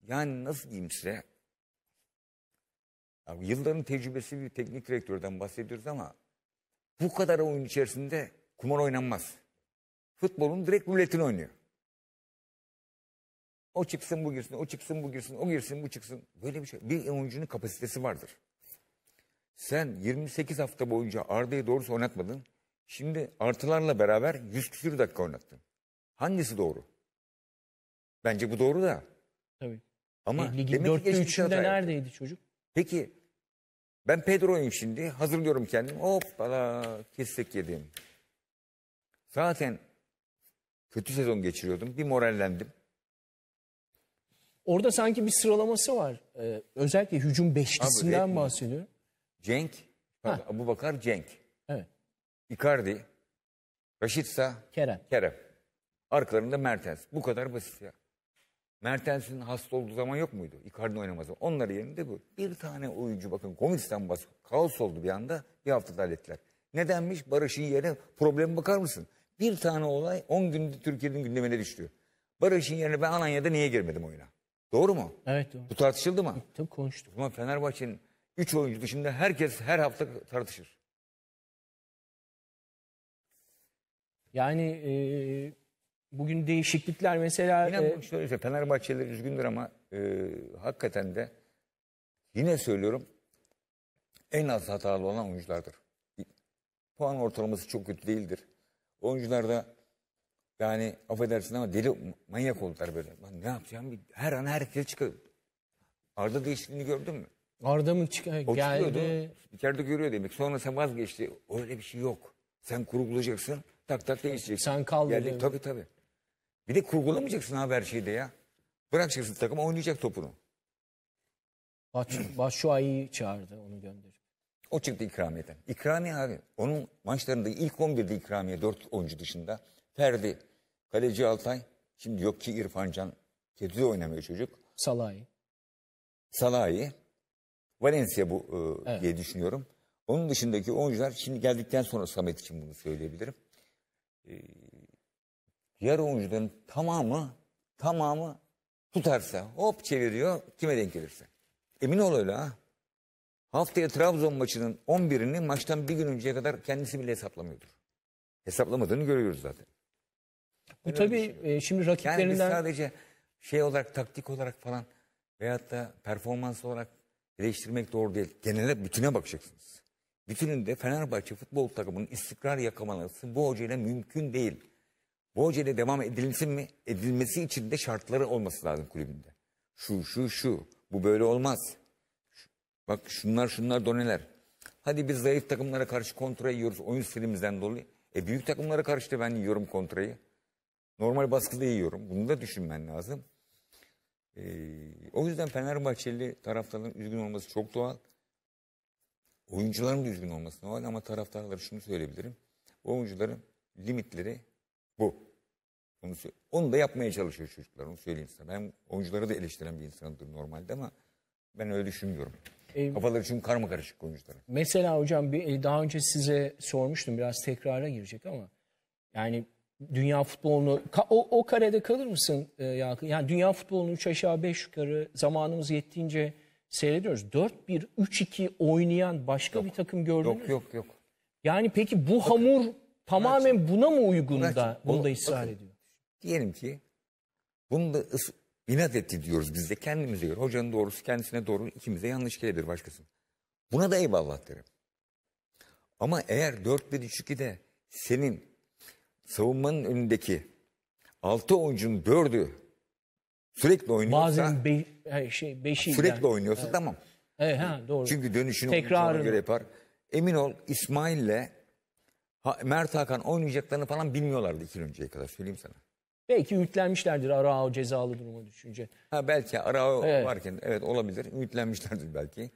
yani nasıl diyeyim size? Ya yılların tecrübesi bir teknik direktörden bahsediyoruz ama bu kadar oyun içerisinde kumar oynanmaz. Futbolun direkt ruletini oynuyor. O çıksın bu girsin, o çıksın bu girsin, o girsin bu çıksın. Böyle bir şey. Bir oyuncunun kapasitesi vardır. Sen 28 hafta boyunca Arda'yı doğrusu oynatmadın. Şimdi artılarla beraber 100 küsur dakika oynattın. Hangisi doğru? Bence bu doğru da. Tabii. Ama Ligin demek ki 4'te geçmişte hata 3'ünde yaptı. neredeydi çocuk? Peki ben Pedro'yum şimdi. Hazırlıyorum kendimi. Hoppala kessek yedim. Zaten kötü sezon geçiriyordum. Bir morallendim. Orada sanki bir sıralaması var. Özellikle hücum beşlisinden Redmond. bahsediyor. Cenk, Abubakar Cenk, Evet. Icardi, Raşitsa, Kerem. Kerem. Arkalarında Mertens. Bu kadar basit ya. Mertens'in hasta olduğu zaman yok muydu? Icardi oynamaz. Onlar yerinde bu. Bir tane oyuncu bakın Gomis'ten bas. Kaos oldu bir anda. Bir haftada hallettiler. Nedenmiş? Barış'ın yerine probleme bakar mısın? Bir tane olay 10 günde Türkiye'nin gündemine düştü. Barış'ın yerine ben Alanya'da niye girmedim oyuna? Doğru mu? Evet doğru. Bu tartışıldı mı? Tabii konuştuk. Ama Fenerbahçe'nin 3 oyuncu dışında herkes her hafta tartışır. Yani bugün değişiklikler mesela... İnan şöyle söyleyeyim, Fenerbahçeliler üzgündür ama hakikaten de yine söylüyorum en az hatalı olan oyunculardır. Puan ortalaması çok kötü değildir. Oyuncular da yani affedersin ama deli manyak oldular böyle. Lan ne yapacağım? Her an herkes çıkıyor. Arda değişikliğini gördün mü? Arda mı O geldi? çıkıyordu. Spiker de görüyor demek. Sonra sen vazgeçti. Öyle bir şey yok. Sen kurgulayacaksın. Tak tak değişeceksin. Sen kal dedi. Tabii tabii. Bir de kurgulamayacaksın abi her şeyde ya. Bırakacaksın takım oynayacak topunu. Batshuayi'yi çağırdı, onu gönderip. O çıktı ikramiyeden. İkramiye abi. Onun maçlarında ilk 11'de ikramiye 4 oyuncu dışında. Ferdi, kaleci Altay. Şimdi yok ki İrfan Can. Kötü oynamıyor çocuk. Salahi. Valencia bu Evet. diye düşünüyorum. Onun dışındaki oyuncular şimdi geldikten sonra Samet için bunu söyleyebilirim. Diğer oyuncuların tamamı tutarsa hop çeviriyor kime denk gelirse. Emin ol öyle ha. Haftaya Trabzon maçının 11'ini maçtan bir gün önceye kadar kendisi bile hesaplamıyordur. Hesaplamadığını görüyoruz zaten. Bu tabii şimdi Yani biz rakiplerinden... sadece şey olarak taktik olarak falan veyahut da performans olarak eleştirmek doğru değil. Genele bütüne bakacaksınız. Bütününde Fenerbahçe futbol takımının istikrar yakalaması bu hocayla mümkün değil. Bu hocayla devam edilsin mi? Edilmesi için de şartları olması lazım kulübünde. Şu. Bu böyle olmaz. Bak şunlar doneler. Hadi biz zayıf takımlara karşı kontra yiyoruz oyun stilimizden dolayı. Büyük takımlara karşı da ben yiyorum kontrayı. Normal baskıda yiyorum. Bunu da düşünmen lazım. O yüzden Fenerbahçeli taraftarların üzgün olması çok doğal. Oyuncuların da üzgün olması doğal ama taraftarlara şunu söyleyebilirim. O oyuncuların limitleri bu. Onu da yapmaya çalışıyor çocuklar. Onu söyleyeyim size. Ben oyuncuları da eleştiren bir insanımdır normalde ama ben öyle düşünmüyorum. Kafaları çünkü karma karışık oyuncular. Mesela hocam daha önce size sormuştum, biraz tekrara girecek ama yani dünya futbolunu o karede kalır mısın Yakın? Yani dünya futbolunu 3 aşağı 5 yukarı zamanımız yettiğince seyrediyoruz. 4-1, 3-2 oynayan başka bir takım gördünüz mü? Yok. Yani peki bu hamur tamamen buna mı uygun da bunda ısrar ediyor? Diyelim ki bunu da inat etti diyoruz biz de kendimize göre. Hocanın doğrusu kendisine doğru, ikimize yanlış gelebilir başkasına. Buna da eyvallah derim. Ama eğer 4-1-3-2'de senin savunmanın önündeki 6 oyuncunun 4'ü sürekli oynuyorsa, bazen beşi sürekli oynuyorsa tamam. Evet, doğru. Çünkü dönüşünü ona göre yapar. Emin ol İsmail'le Mert Hakan oynayacaklarını falan bilmiyorlardı 2 yıl önceye kadar, söyleyeyim sana. Belki ümitlenmişlerdir Arao cezalı duruma düşünce. Belki Arao varken evet olabilir. Ümitlenmişlerdir belki.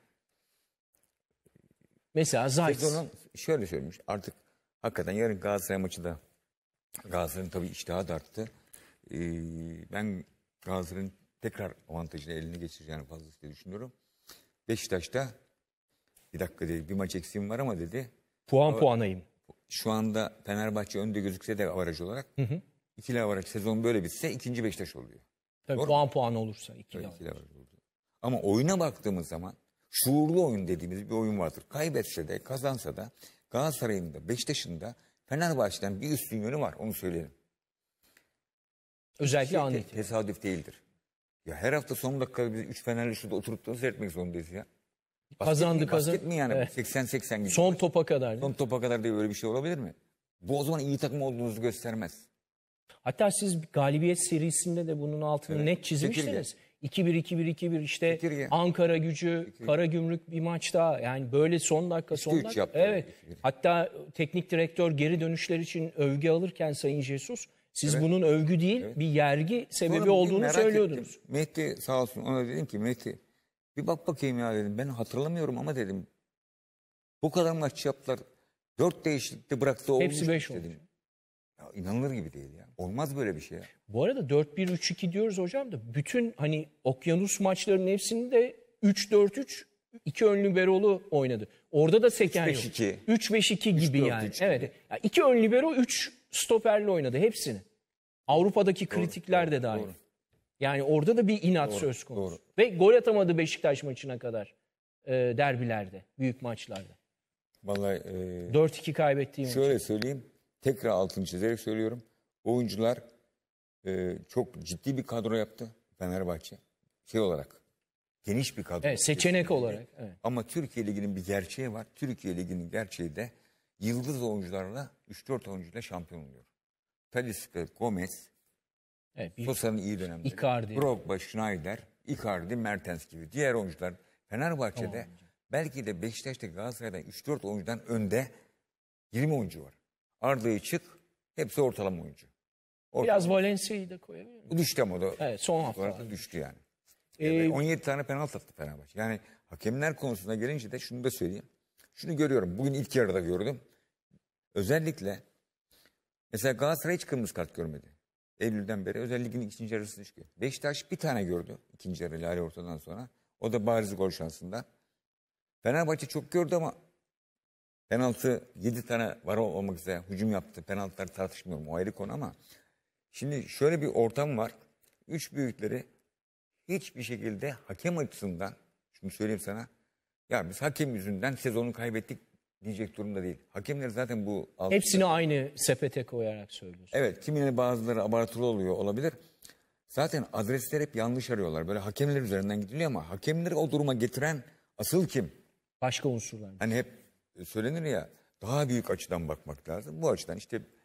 Mesela Zayt. Sezonun şöyle söylemiş artık hakikaten yarın Galatasaray maçı da Galatasaray'ın tabii iştahı da arttı. Ben Galatasaray'ın tekrar avantajını eline geçireceğini fazlasıyla düşünüyorum. Beşiktaş'ta bir dakika dedi bir maç eksiğim var ama dedi. Puanayım. Şu anda Fenerbahçe önde gözükse de avaraj olarak. İkili avaraj sezon böyle bitse ikinci Beşiktaş oluyor. Tabii puan olursa ikili Tabii averaj. ikili averaj oldu. Ama oyuna baktığımız zaman şuurlu oyun dediğimiz bir oyun vardır. Kaybetse de kazansa da Galatasaray'ın da Beşiktaş'ın da Fenerbahçe'den bir üstün yönü var, onu söyleyelim. Özellikle an itibariyle. Tesadüf değildir. Ya her hafta son dakikada biz 3 Fenerli şurada oturup da seyretmek zorundayız ya. Kazandı. Basket mi yani? Evet. 80-80 gibi. Son topa kadar. Son topa kadar diye böyle bir şey olabilir mi? Bu o zaman iyi takım olduğunuzu göstermez. Hatta siz galibiyet serisinde de bunun altını net çizmiştiniz. 2-1 işte Çekirge. Ankara Gücü, Karagümrük bir maç daha. Yani böyle son dakika. üç yaptı. Evet. Hatta teknik direktör geri dönüşler için övgü alırken Sayın Jesus, siz bunun övgü değil bir yergi sebebi Sonra olduğunu merak söylüyordunuz. ettim. Mehdi sağ olsun, ona dedim ki Mehdi bir bak bakayım ya dedim. Ben hatırlamıyorum ama dedim. Bu kadar maç yaptılar. 4 değişiklikte bıraktı olmuş. Hepsi 5 olmuş. dedim. Ya inanılır gibi değil ya. Olmaz böyle bir şey ya. Bu arada 4-1-3-2 diyoruz hocam da bütün hani okyanus maçlarının hepsinde 3-4-3 2 ön liberolu oynadı. Orada da seken yok. 3-5-2. 3-5-2 gibi 3-4-3 yani. gibi. Evet. Yani 2 ön libero 3 stoperle oynadı hepsini. Avrupa'daki kritikler de dahil. doğru. Yani orada da bir inat söz konusu. doğru. Ve gol atamadı Beşiktaş maçına kadar derbilerde, büyük maçlarda. Vallahi 4-2 kaybettiği maç. şöyle söyleyeyim. Tekrar altını çizerek söylüyorum. Oyuncular çok ciddi bir kadro yaptı Fenerbahçe. Şey olarak geniş bir kadro. Evet, seçenek olarak. Evet. Ama Türkiye Ligi'nin bir gerçeği var. Türkiye Ligi'nin gerçeği de yıldız oyuncularla 3-4 oyuncuyla şampiyon oluyor. Talisca, Gomez, Evet, bir Sosa'nın iyi dönemleri. Icardi. Drogba, Schneider, Icardi, Mertens gibi diğer oyuncular. Fenerbahçe'de belki de Beşiktaş'ta Galatasaray'da 3-4 oyuncudan önde 20 oyuncu var. Arda'yı çık, hepsi ortalama oyuncu. biraz Valencia'yı da koyabilir miyim? Bu düştü ama o da Evet, son olarak hafta. da düştü yani. Ee, 17 tane penaltı attı Fenerbahçe. Yani hakemler konusuna gelince de şunu da söyleyeyim. Şunu görüyorum. Bugün ilk yarıda gördüm. Özellikle mesela Galatasaray hiç kırmızı kart görmedi. Eylül'den beri özel ligin ikinci yarısında çıkıyor. Beşiktaş bir tane gördü ikinci yarı Lale ortadan sonra. O da bariz gol şansında. Fenerbahçe çok gördü ama penaltı 7 tane var olmak üzere hücum yaptı. Penaltılar tartışmıyorum, o ayrı konu ama şimdi şöyle bir ortam var. Üç büyükleri hiçbir şekilde hakem açısından şunu söyleyeyim sana. Ya biz hakem yüzünden sezonu kaybettik diyecek durumda değil. Hakemler zaten bu altında. Hepsini aynı sepete koyarak söylüyorsun. Evet, kimine bazıları abartılı oluyor olabilir. Zaten adresler hep yanlış arıyorlar. Böyle hakemler üzerinden gidiliyor ama hakemleri o duruma getiren asıl kim? Başka unsurlar. Hani hep söylenir ya, daha büyük açıdan bakmak lazım. Bu açıdan işte